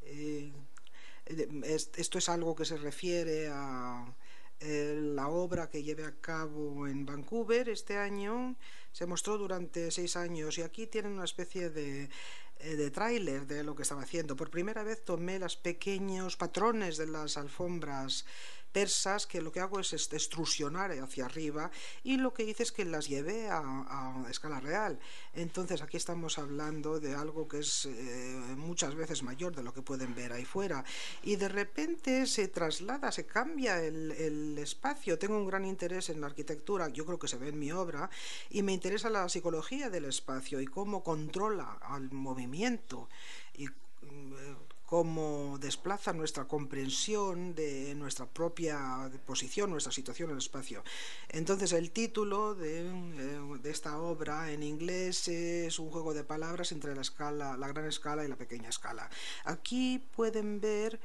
esto es algo que se refiere a la obra que llevé a cabo en Vancouver este año. Se mostró durante 6 años y aquí tienen una especie de tráiler de lo que estaba haciendo. Por primera vez tomé los pequeños patrones de las alfombras persas, que lo que hago es extrusionar hacia arriba, y lo que hice es que las llevé a escala real. Entonces aquí estamos hablando de algo que es muchas veces mayor de lo que pueden ver ahí fuera, y de repente se traslada, se cambia el espacio. Tengo un gran interés en la arquitectura, yo creo que se ve en mi obra, y me interesa la psicología del espacio y cómo controla al movimiento y cómo desplaza nuestra comprensión de nuestra propia posición, nuestra situación en el espacio. Entonces el título de esta obra en inglés es un juego de palabras entre la gran escala y la pequeña escala. Aquí pueden ver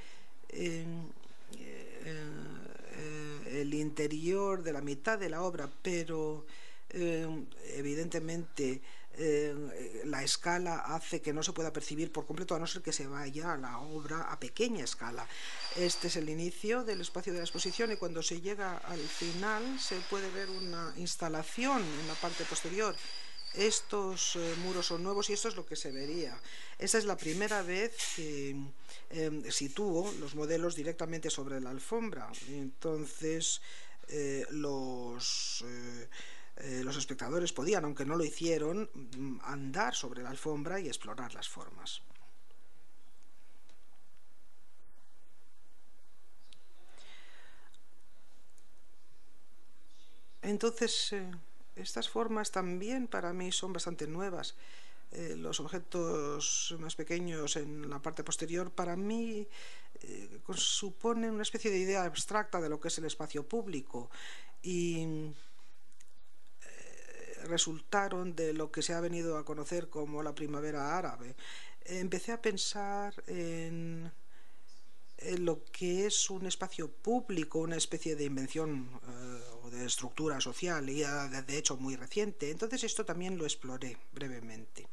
el interior de la mitad de la obra, pero evidentemente la escala hace que no se pueda percibir por completo, a no ser que se vaya a la obra a pequeña escala. Este es el inicio del espacio de la exposición, y cuando se llega al final se puede ver una instalación en la parte posterior. Estos muros son nuevos y esto es lo que se vería. Esta es la primera vez que sitúo los modelos directamente sobre la alfombra. Entonces los espectadores podían, aunque no lo hicieron, andar sobre la alfombra y explorar las formas. Entonces, estas formas también para mí son bastante nuevas. Los objetos más pequeños en la parte posterior para mí suponen una especie de idea abstracta de lo que es el espacio público, y resultaron de lo que se ha venido a conocer como la primavera árabe. Empecé a pensar en lo que es un espacio público, una especie de invención o de estructura social, y de hecho muy reciente. Entonces esto también lo exploré brevemente.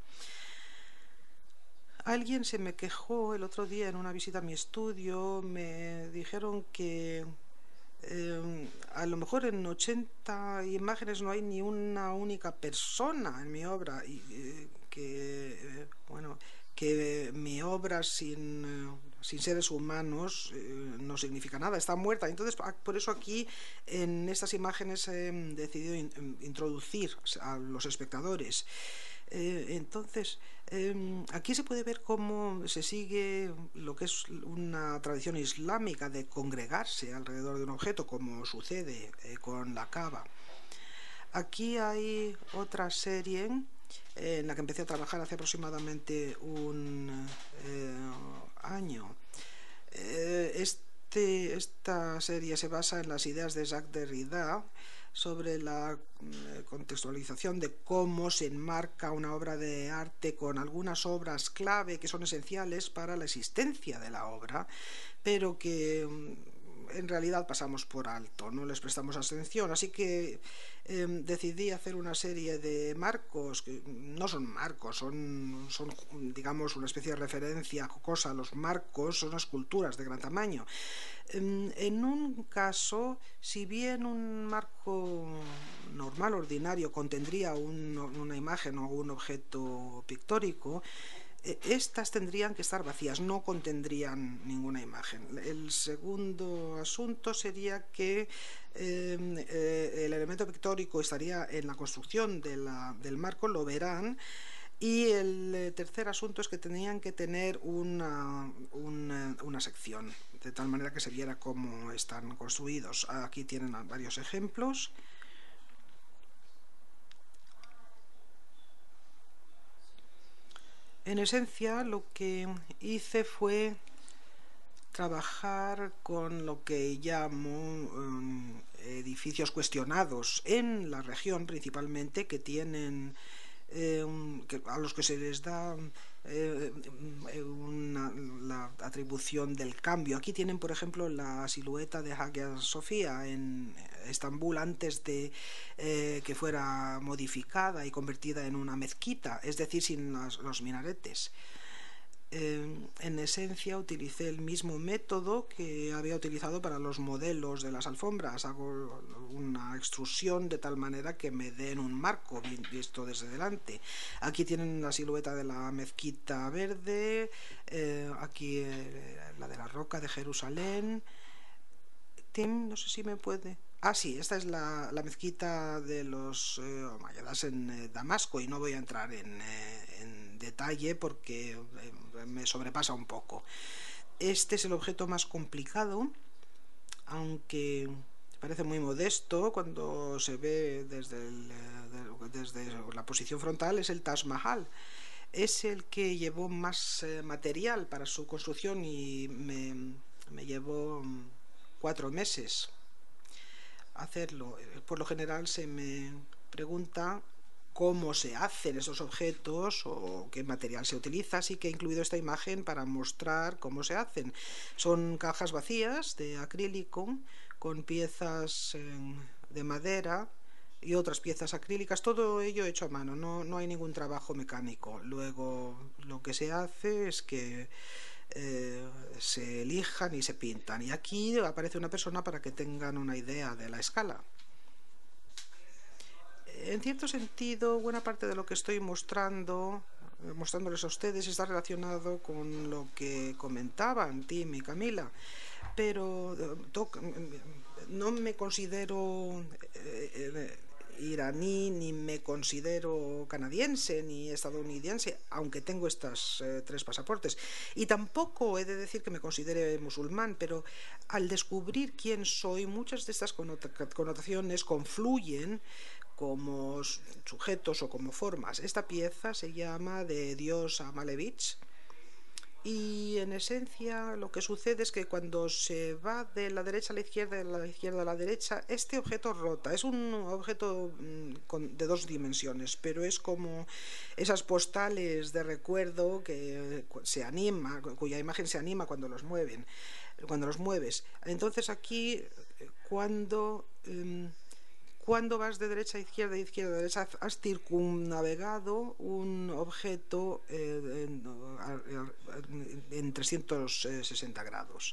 Alguien se me quejó el otro día en una visita a mi estudio. Me dijeron que a lo mejor en 80 imágenes no hay ni una única persona en mi obra, y que mi obra sin seres humanos no significa nada, está muerta. Entonces, por eso aquí en estas imágenes he decidido introducir a los espectadores. Entonces, aquí se puede ver cómo se sigue lo que es una tradición islámica de congregarse alrededor de un objeto, como sucede con la Kaaba. Aquí hay otra serie en la que empecé a trabajar hace aproximadamente un año. Esta serie se basa en las ideas de Jacques Derrida sobre la contextualización de cómo se enmarca una obra de arte con algunas obras clave que son esenciales para la existencia de la obra, pero que en realidad pasamos por alto, no les prestamos atención. Así que decidí hacer una serie de marcos, que no son marcos, son digamos una especie de referencia jocosa. Los marcos son esculturas de gran tamaño. En un caso, si bien un marco normal, ordinario, contendría una imagen o un objeto pictórico, estas tendrían que estar vacías, no contendrían ninguna imagen. El segundo asunto sería que el elemento pictórico estaría en la construcción del marco, lo verán. Y el tercer asunto es que tenían que tener una sección, de tal manera que se viera cómo están construidos. Aquí tienen varios ejemplos. En esencia, lo que hice fue trabajar con lo que llamo edificios cuestionados en la región, principalmente, que tienen a los que se les da la atribución del cambio. Aquí tienen, por ejemplo, la silueta de Hagia Sofía en Estambul antes de que fuera modificada y convertida en una mezquita, es decir, sin los minaretes. En esencia utilicé el mismo método que había utilizado para los modelos de las alfombras. Hago una extrusión de tal manera que me den un marco bien visto desde delante. Aquí tienen la silueta de la mezquita verde, aquí la de la roca de Jerusalén. Tim, no sé si me puede... sí, esta es la mezquita de los omayyadas en Damasco, y no voy a entrar en detalle porque me sobrepasa un poco. Este es el objeto más complicado, aunque parece muy modesto cuando se ve desde la posición frontal. Es el Taj Mahal. Es el que llevó más material para su construcción y me llevó 4 meses hacerlo. Por lo general se me pregunta cómo se hacen esos objetos o qué material se utiliza, así que he incluido esta imagen para mostrar cómo se hacen. Son cajas vacías de acrílico con piezas de madera y otras piezas acrílicas, todo ello hecho a mano, no hay ningún trabajo mecánico. Luego lo que se hace es que se elijan y se pintan, y aquí aparece una persona para que tengan una idea de la escala. En cierto sentido, buena parte de lo que estoy mostrándoles a ustedes está relacionado con lo que comentaban Tim y Camila, pero no me considero iraní, ni me considero canadiense ni estadounidense, aunque tengo estos 3 pasaportes, y tampoco he de decir que me considere musulmán, pero al descubrir quién soy, muchas de estas connotaciones confluyen como sujetos o como formas. Esta pieza se llama de Dios a Malevich, y en esencia lo que sucede es que cuando se va de la derecha a la izquierda, de la izquierda a la derecha, este objeto rota. Es un objeto de 2 dimensiones, pero es como esas postales de recuerdo que se anima, cuya imagen se anima cuando los mueves. Entonces aquí cuando vas de derecha a izquierda, de izquierda a derecha, has circunnavegado un objeto en 360 grados.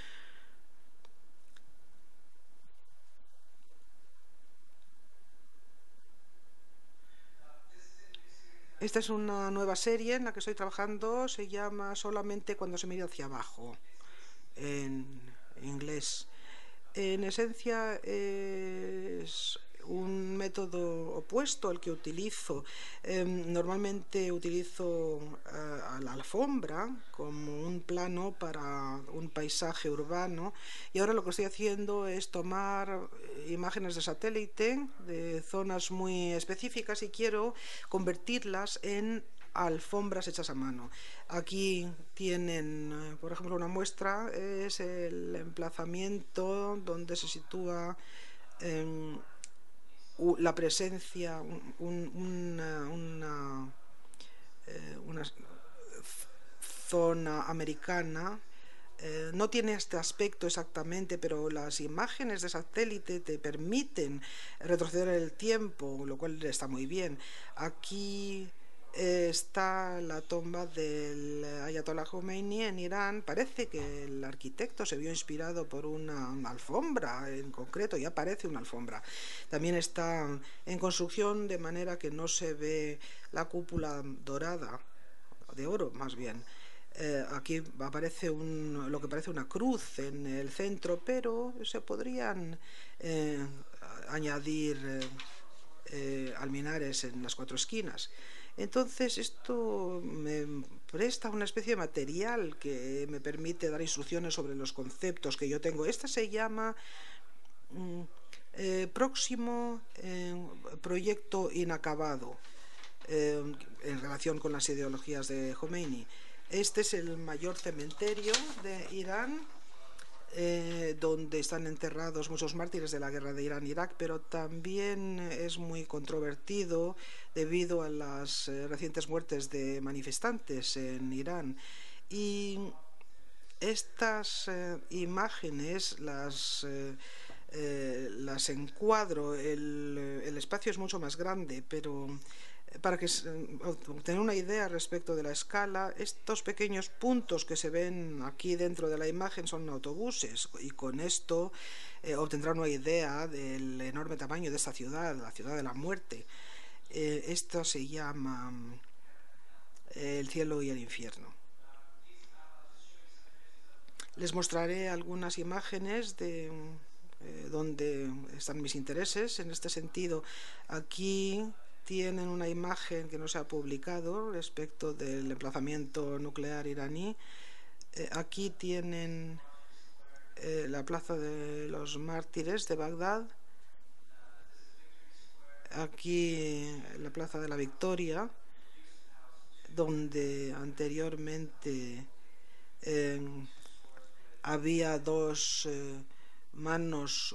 Esta es una nueva serie en la que estoy trabajando, se llama Solamente cuando se mira hacia abajo, en inglés. En esencia es un método opuesto al que utilizo. Normalmente utilizo a la alfombra como un plano para un paisaje urbano, y ahora lo que estoy haciendo es tomar imágenes de satélite de zonas muy específicas y quiero convertirlas en alfombras hechas a mano. Aquí tienen, por ejemplo, una muestra, es el emplazamiento donde se sitúa la presencia, una zona americana. No tiene este aspecto exactamente, pero las imágenes de satélite te permiten retroceder el tiempo, lo cual está muy bien. Aquí está la tumba del Ayatollah Khomeini en Irán. Parece que el arquitecto se vio inspirado por una alfombra en concreto, ya parece una alfombra. También está en construcción de manera que no se ve la cúpula dorada, de oro más bien. Aquí aparece lo que parece una cruz en el centro, pero se podrían añadir alminares en las 4 esquinas. Entonces esto me presta una especie de material que me permite dar instrucciones sobre los conceptos que yo tengo. Esta se llama próximo proyecto inacabado, en relación con las ideologías de Khomeini. Este es el mayor cementerio de Irán, donde están enterrados muchos mártires de la guerra de Irán-Irak, pero también es muy controvertido debido a las recientes muertes de manifestantes en Irán. Y estas imágenes las encuadro. El espacio es mucho más grande, pero para obtener una idea respecto de la escala, estos pequeños puntos que se ven aquí dentro de la imagen son autobuses, y con esto obtendrán una idea del enorme tamaño de esta ciudad, la ciudad de la muerte. Esto se llama el cielo y el infierno. Les mostraré algunas imágenes de donde están mis intereses. En este sentido, aquí tienen una imagen que no se ha publicado respecto del emplazamiento nuclear iraní. Aquí tienen la plaza de los mártires de Bagdad. Aquí la plaza de la Victoria, donde anteriormente había dos manos,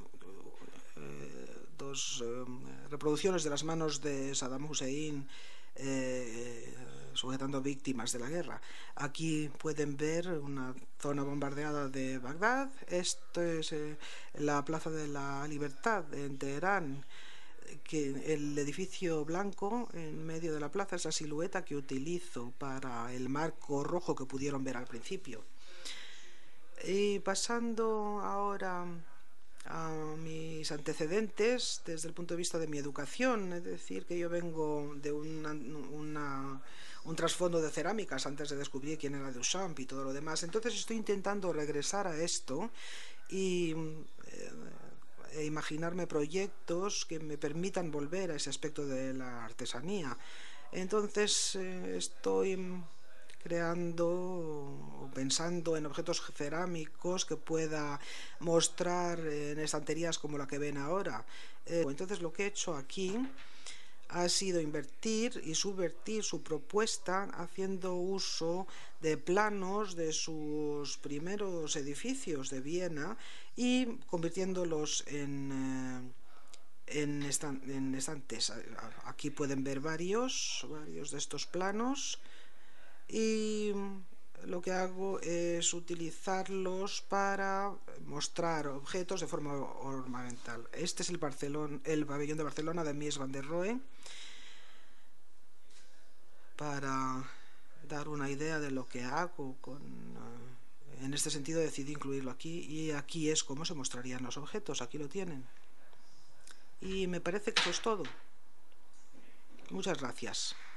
dos reproducciones de las manos de Saddam Hussein sujetando víctimas de la guerra. Aquí pueden ver una zona bombardeada de Bagdad. Esto es la Plaza de la Libertad en Teherán, que el edificio blanco en medio de la plaza es la silueta que utilizo para el marco rojo que pudieron ver al principio. Y pasando ahora a mis antecedentes desde el punto de vista de mi educación, es decir, que yo vengo de un trasfondo de cerámicas antes de descubrir quién era Duchamp y todo lo demás. Entonces estoy intentando regresar a esto y imaginarme proyectos que me permitan volver a ese aspecto de la artesanía. Entonces estoy creando o pensando en objetos cerámicos que pueda mostrar en estanterías como la que ven ahora. Entonces lo que he hecho aquí ha sido invertir y subvertir su propuesta haciendo uso de planos de sus primeros edificios de Viena y convirtiéndolos en estantes. Aquí pueden ver varios de estos planos, y lo que hago es utilizarlos para mostrar objetos de forma ornamental. Este es el pabellón de Barcelona de Mies van der Rohe, para dar una idea de lo que hago. En este sentido decidí incluirlo aquí, y aquí es como se mostrarían los objetos. Aquí lo tienen. Y me parece que eso es todo. Muchas gracias.